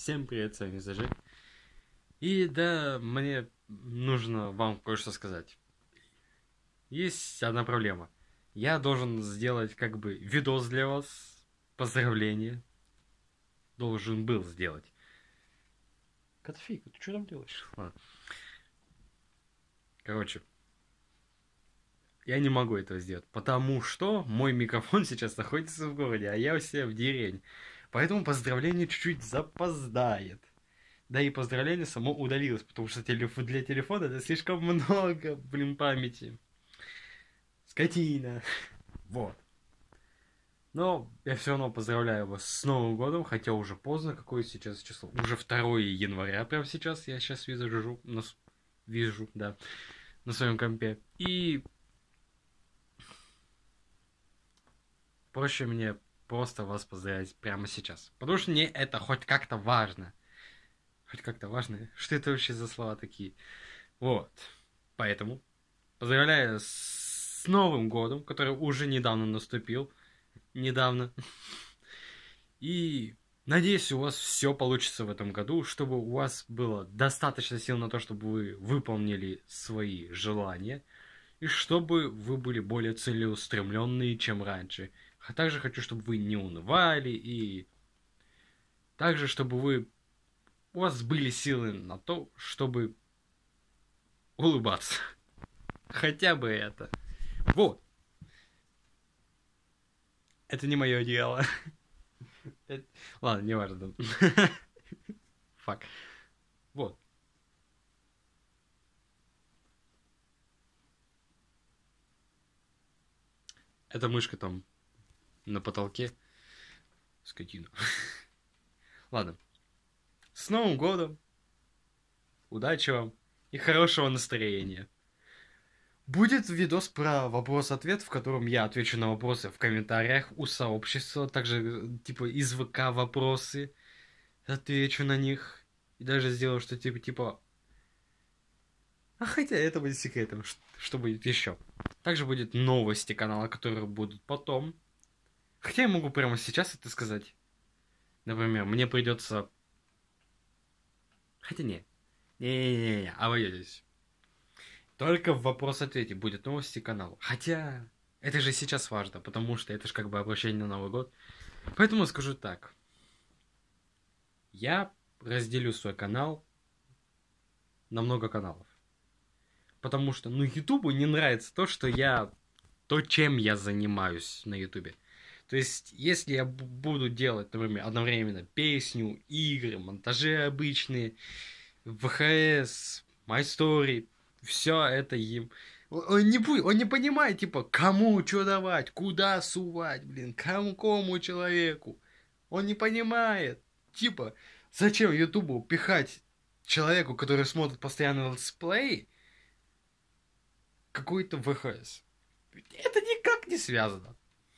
Всем привет, с вами Зажек. И да, мне нужно вам кое-что сказать. Есть одна проблема. Я должен сделать как бы видос для вас, поздравления. Должен был сделать. Котофейка, ты что там делаешь? Ладно. Короче, я не могу этого сделать, потому что мой микрофон сейчас находится в городе, а я у себя в деревне. Поэтому поздравление чуть-чуть запоздает. Да и поздравление само удалилось, потому что для телефона это слишком много, памяти. Скотина. Вот. Но я все равно поздравляю вас с Новым годом, хотя уже поздно, какое сейчас число? Уже 2 января прямо сейчас, я сейчас вижу, да, на своем компе. И проще мне просто вас поздравить прямо сейчас, потому что мне это хоть как-то важно. Хоть как-то важно, что это вообще за слова такие. Вот. Поэтому поздравляю с Новым годом, который уже недавно наступил. Недавно. И надеюсь, у вас все получится в этом году, чтобы у вас было достаточно сил на то, чтобы вы выполнили свои желания, и чтобы вы были более целеустремленные, чем раньше. А также хочу, чтобы вы не унывали, и также, чтобы у вас были силы на то, чтобы улыбаться. Хотя бы это. Вот. Это не мое дело. Ладно, не важно. Фак. Вот. Эта мышка там на потолке. Скотина. Ладно. С Новым годом. Удачи вам. И хорошего настроения. Будет видос про вопрос-ответ, в котором я отвечу на вопросы в комментариях у сообщества. Также, типа, из ВК вопросы. Отвечу на них. И даже сделаю, что типа... А хотя это будет секретом. Что будет еще? Также будет новости канала, которые будут потом. Хотя я могу прямо сейчас это сказать. Например, мне придется... Хотя не. Не-не-не, обойдетесь. Только в вопрос-ответе будет новости канала. Хотя, это же сейчас важно, потому что это же как бы обращение на Новый год. Поэтому скажу так. Я разделю свой канал на много каналов. Потому что, Ютубу не нравится то, чем я занимаюсь на Ютубе. То есть, если я буду делать, например, одновременно песню, игры, монтажи обычные, ВХС, MyStory, все это им... Он не понимает, типа, кому что давать, куда сувать, кому человеку. Он не понимает. Типа, зачем Ютубу пихать человеку, который смотрит постоянно летсплей, какой-то ВХС. Это никак не связано.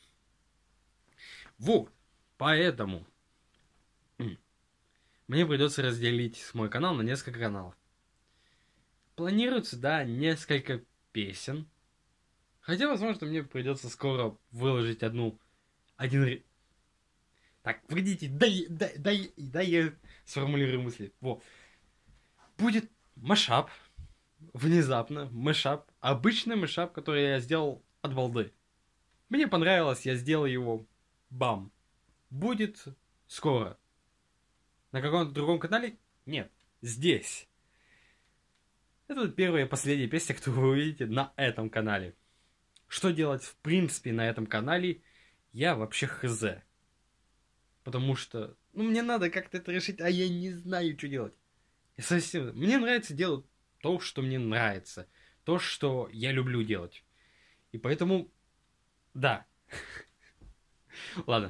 Вот. Поэтому мне придется разделить мой канал на несколько каналов. Планируется, да, несколько песен. Хотя, возможно, мне придется скоро выложить один... Так, погодите, дай я сформулирую мысли. Вот. Будет машап. Внезапно машап. Обычный машап, который я сделал от балды. Мне понравилось, я сделал его. Бам. Будет скоро. На каком-то другом канале? Нет. Здесь. Это первая и последняя песня, которую вы увидите на этом канале. Что делать в принципе на этом канале, я вообще хз. Потому что, мне надо как-то это решить, а я не знаю, что делать. Мне нравится делать то, что мне нравится. То, что я люблю делать. И поэтому, да. Ладно.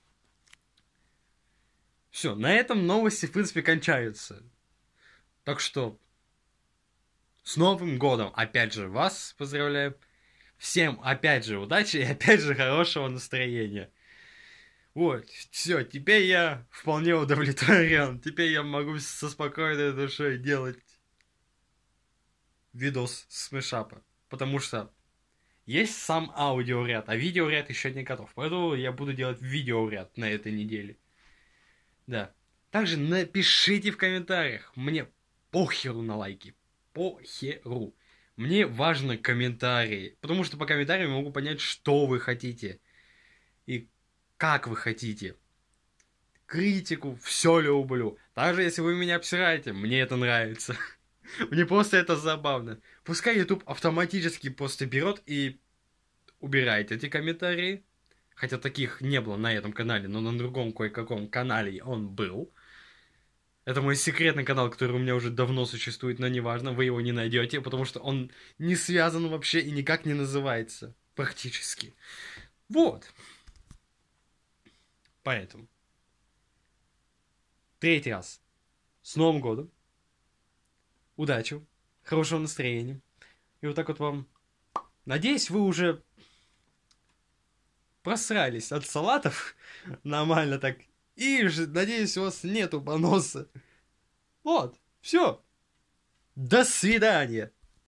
Все, на этом новости, в принципе, кончаются. Так что, с Новым годом, опять же, вас поздравляю. Всем, опять же, удачи и, опять же, хорошего настроения. Вот, все, теперь я вполне удовлетворен. Теперь я могу со спокойной душой делать видос с мешапа. Потому что есть сам аудиоряд, а видеоряд еще не готов. Поэтому я буду делать видеоряд на этой неделе. Да. Также напишите в комментариях. Мне похеру на лайки. Похеру. Мне важны комментарии. Потому что по комментариям я могу понять, что вы хотите. И как вы хотите. Критику, все люблю. Даже если вы меня обсираете, мне это нравится. Мне просто это забавно. Пускай YouTube автоматически просто берет и убирает эти комментарии. Хотя таких не было на этом канале, но на другом кое-каком канале он был. Это мой секретный канал, который у меня уже давно существует, но неважно, вы его не найдете, потому что он не связан вообще и никак не называется. Практически. Вот. Поэтому. Третий раз. С Новым годом. Удачи. Хорошего настроения. И вот так вот вам... Надеюсь, вы уже просрались от салатов нормально так. И надеюсь, у вас нету поноса. Вот, все. До свидания.